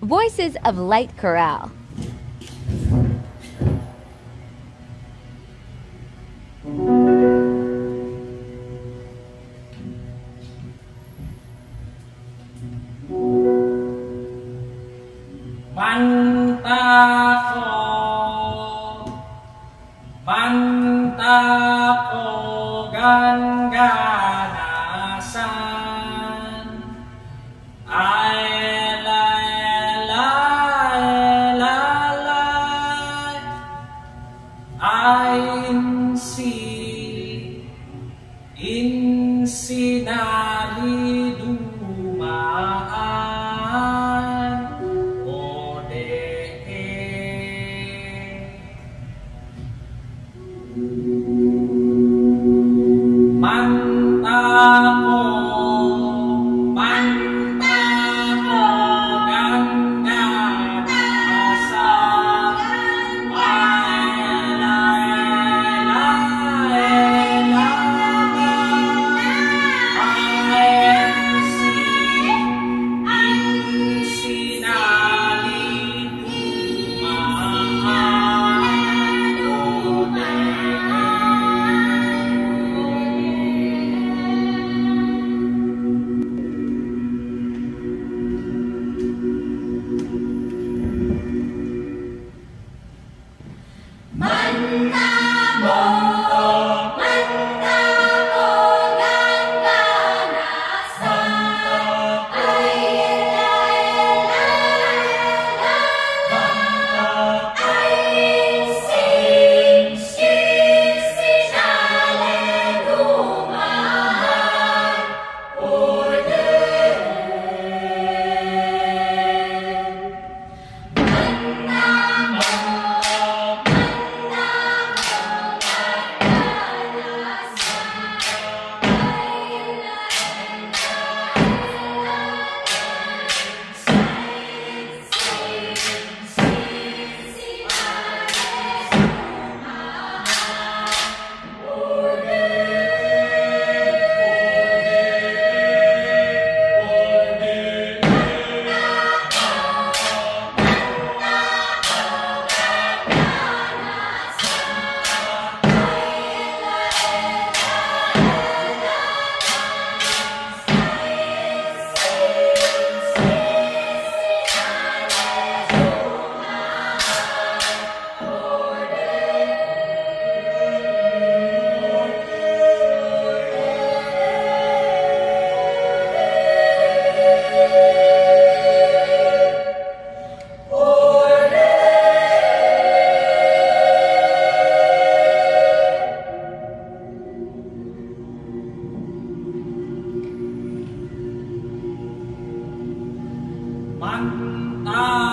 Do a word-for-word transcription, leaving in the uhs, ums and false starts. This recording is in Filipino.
Voices of Light Chorale. Manta ko, manta ko gangganasan, ay lay lay lay, ay insi, insi nali dumaan. Orde-e. Manta ko, manta ko gangganasan, ay lay lay lay, ay insi, insi nali dumaan. Orde-e. Manta mo, manta mo gangganasan, ay lay lay lay, ay insi, insi nali dumaan. Orde-e. Manta